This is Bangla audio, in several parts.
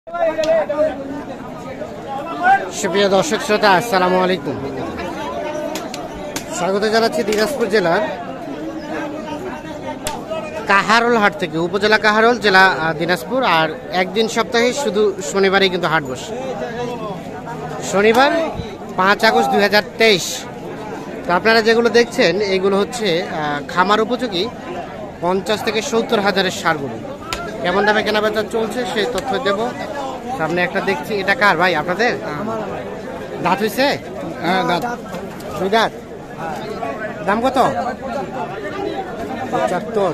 সুপ্রিয় দর্শক শ্রোতা, আসসালামু আলাইকুম। স্বাগত জানাচ্ছি দিনাজপুর জেলার কাহারোল হাট থেকে। উপজেলা কাহারোল, জেলা দিনাজপুর। আর একদিন সপ্তাহে শুধু শনিবারই কিন্তু হাট বসে। শনিবার 5 আগস্ট 2023। তো আপনারা যেগুলো দেখছেন এইগুলো হচ্ছে খামার উপযোগী 50 থেকে 70 হাজারের সারগুলো। কেমন দামে কেনাবেচা চলছে সেই তথ্য দেব। সামনে একটা দেখছি, এটা কার ভাই? আপনাদের? দাঁত হয়েছে? হ্যাঁ, দাঁত 2 দাঁত। দাম কত? 75।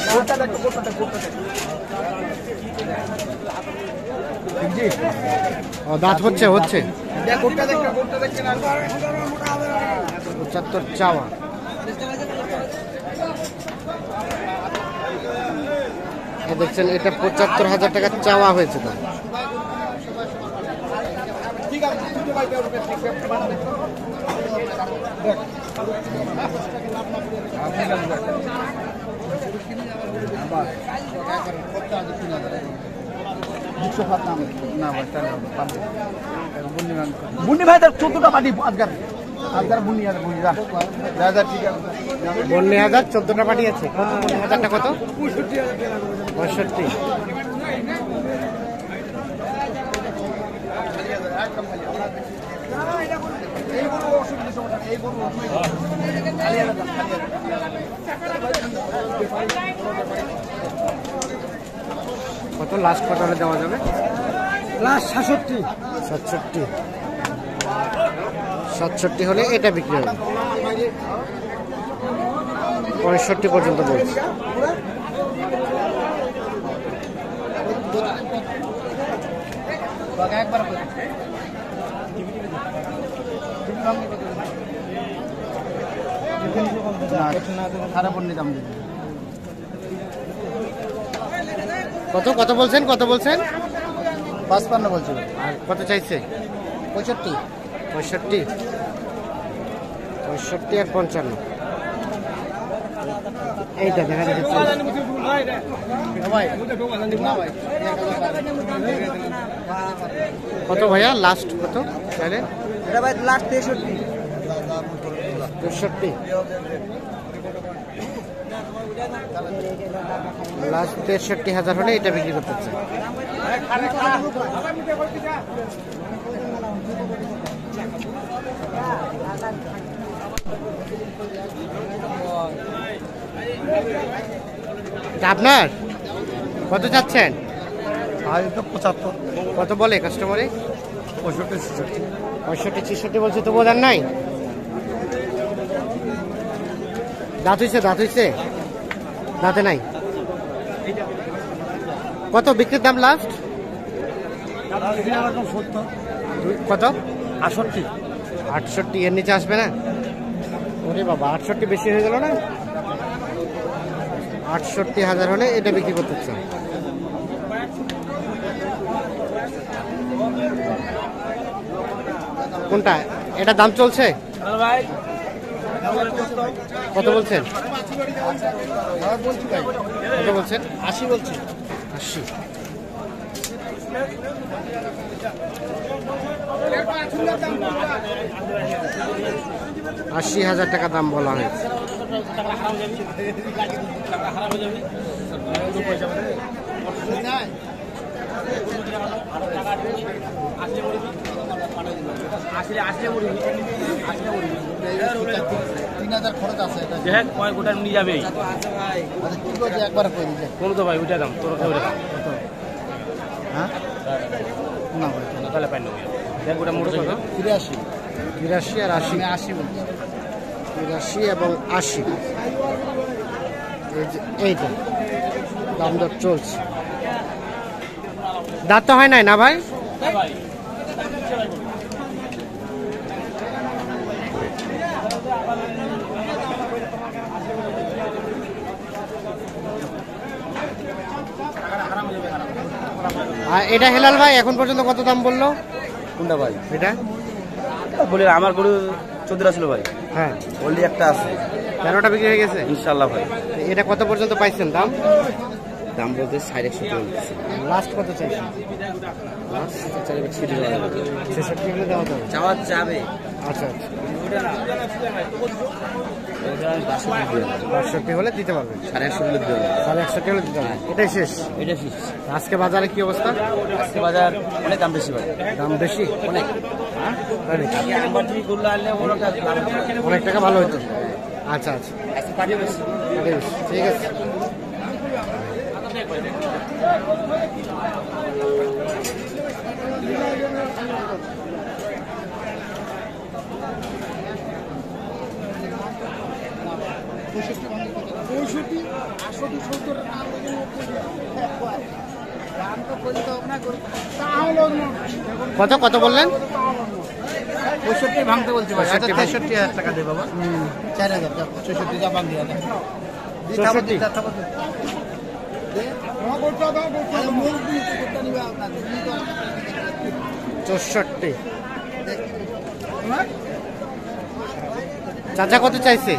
ও, দাঁত হচ্ছে 75 চাওয়া। দেখছেন এটা 75,000 টাকা চাওয়া হয়েছে। দাম বুন্নি ভাই 14টা পাটি আজকাল। বন্নি হাজার 14টা পাটি আছে। কত? 1,000টা কত? 65। কত লাস্ট কত হলে দেওয়া যাবে? লাস্ট 67। 67 হলে এটা বিক্রি হবে। 65 পর্যন্ত বলছে। কত কত বলছেন? 55 বলছিল। আর কত চাইছে? 65। 65 আর 55। এইটা দেখা যাচ্ছে। কত ভাইয়া লাস্ট কত তাহলে? এটা ভাই লাস্ট 63। লাস্ট 63,000 হলে এটা বিক্রি করতে চাই। আপনার কত চাচ্ছেন? 75। কত বলে কাস্টমারে? 65-66 বলছে। তো বোঝার নাই। দাঁত হইছে? দাঁতে নাই। কত বিক্রির দাম লাস্ট? কত? 68। এর নিচে আসবে না? ওরে বাবা, 68 বেশি হয়ে গেল না? 68,000 হলে এটা বিক্রি করতে চাই। কোনটা? এটা দাম চলছে? কত বলছেন? 80 বলছি। 80। 80,000 টাকা দাম বলা হয়েছে। খরচ আছে। কয় গোটা নিয়ে যাবে? একবার কোন তো ভাই ওইটা দাম তোর হ্যাঁ না ভাই তাহলে পাই না। এক গোটা মোটর 83 আর 80। 80 বলছি। 83 এবং 80। এইটা দাম দর চলছে। দাঁত তো হয় নাই না ভাই? আর এটা হেলাল ভাই এখন পর্যন্ত কত দাম বললো? কোনটা ভাই? এটা বলি আমার গরু 14 ছিল ভাই। হ্যাঁ, ওনলি একটা আছে। 13টা বিক্রি হয়ে গেছে ইনশাআল্লাহ ভাই। এটা কত পর্যন্ত পাইছেন দাম? দাম বলতে 150 টাকা বলতেছে। লাস্ট কত চাইছেন? লাস্ট 64 টাকা বলতে। 66 হলে দেওয়া যাবে। চাওয়া যাবে। আচ্ছা আচ্ছা, ওটা আমি 62 দিয়ে দেব। 62 হলে দিতে পারবেন। 150 হলে দিয়ে দেব। 160 হলে দিতে পারবেন। এটাই শেষ। এটা ফিক্স। আজকে বাজারে কি অবস্থা? আজকে বাজার অনেক দাম বেশি ভাই। দাম বেশি অনেক। তাই নাকি? আমার তুমি গুলো আনলে ওরা অনেক টাকা ভালো হতো। আচ্ছা আচ্ছা, আজকে পাঠিয়ে বেশি। ঠিক আছে। কত কত বললেন? 65 ভাঙতে বলছি ভাই। 65 63,000 টাকা দেবে বাবা। 4,000 টাকা 64 যা ভাঙ দিয়া 64 64। চাচা কত চাইছে?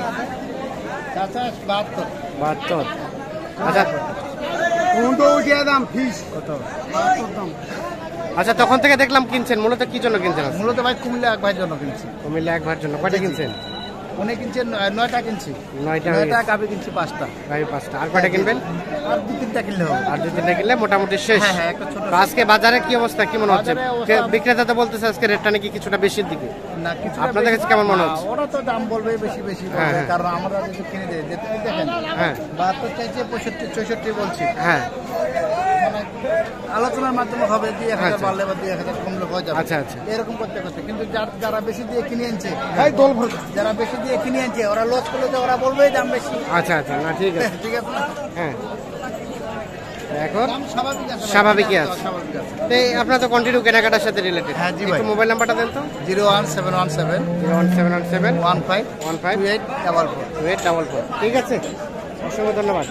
72 72। আচ্ছা কোনটা উঠিয়ে দাম ফিস কত? আচ্ছা, তখন থেকে দেখলাম কিনছেন, মূলত কি জন্য কিনছেন? মূলত ভাই কুমিল্লা এক ভাইয়ের জন্য কিনছি। কুমিল্লা এক ভাইয়ের জন্য। কয়টা কিনছেন? উনি কিনছেন 9টা কিনছি। 9টা। 9টা গাবি কিনছি 5টা। গাড়ি 5টা। আর কয়টা কিনবেন? আর 2-3টা কিনলে হবে। আর 2-3টা কিনলে মোটামুটি শেষ। হ্যাঁ, একটা ছোট তো আজকে বাজারে কি অবস্থা, কি মনে হচ্ছে? বাজারে অবস্থা- বিক্রেতা তো বলতেছে আজকে রেটটা নাকি কিছুটা বেশির দিকে। না কিছু আপনাদের কাছে কেমন মনে হচ্ছে? ওরা তো দাম বলবে বেশি বেশি হ্যাঁ, বলবে, হ্যাঁ। কারণ আমরা যদি কিনে দেই যে তুমি দেখেন হ্যাঁ 72 চাইছে 65-64 বলছি। হ্যাঁ। মানে আলোচনার মাধ্যমে হবে 2,000 আচ্ছা। বাড়লে বা 2,000 কমলে হয়ে যাবে। আচ্ছা, আচ্ছা। এরকম করতে করতে কিন্তু যারা বেশি দিয়ে কিনে আনছে যারা বেশি দিয়ে কিনে আনছে ওরা লস করলে তো ওরা বলবেই দাম বেশি। আচ্ছা আচ্ছা, না ঠিক আছে। ঠিক আছে না? হ্যাঁ, এখন দাম স্বাভাবিক আছে। স্বাভাবিকই আছে। স্বাভাবিক আছে। তো আপনার তো কন্টিনিউ কেনাকাটার সাথে রিলেটেড। হ্যাঁ, জি ভাই। একটু মোবাইল নাম্বারটা দেন তো। 01717 01717 15 15 2844। 2844। ঠিক আছে, অসংখ্য ধন্যবাদ।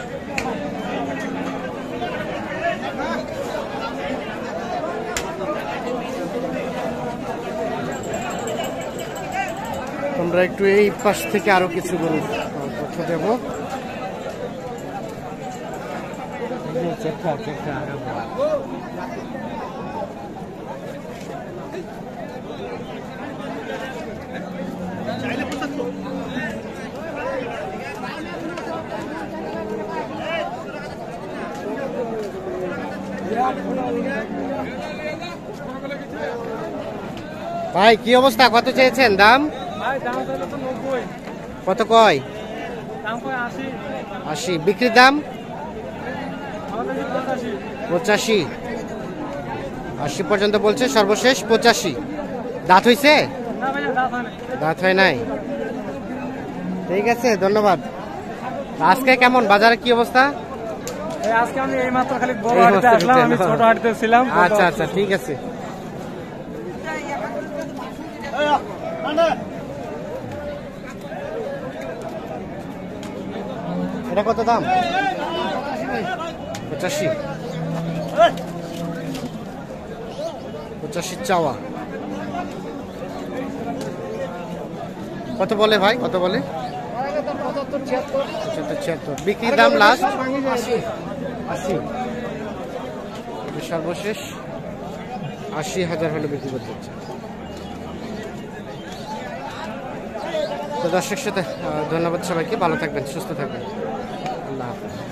আমরা একটু এই পাশ থেকে আরো কিছু গরু তথ্য দেব। ভাই কি অবস্থা, কত চেয়েছেন দাম? কত কয়? 80। বিক্রির দাম 85। 80 পর্যন্ত বলছে, সর্বশেষ 85। দাঁত হইছে? দাঁত হয় নাই। ঠিক আছে, ধন্যবাদ। আজকে কেমন বাজারে কি অবস্থা? আজকে আমি এইমাত্র খালি বড় হাটতে আসলাম, আমি ছোট হাটতে ছিলাম। আচ্ছা আচ্ছা, ঠিক আছে। এটা কত দাম? 85। 85 চাওয়া। কত বলে ভাই, কত বলে? 75-76। বিক্রির দাম লাস্ট 80। সর্বশেষ 80,000 হলে বিক্রি করতে হচ্ছে। তো দর্শক সাথে ধন্যবাদ সবাইকে, ভালো থাকবেন, সুস্থ থাকবেন, আল্লাহ হাফেজ।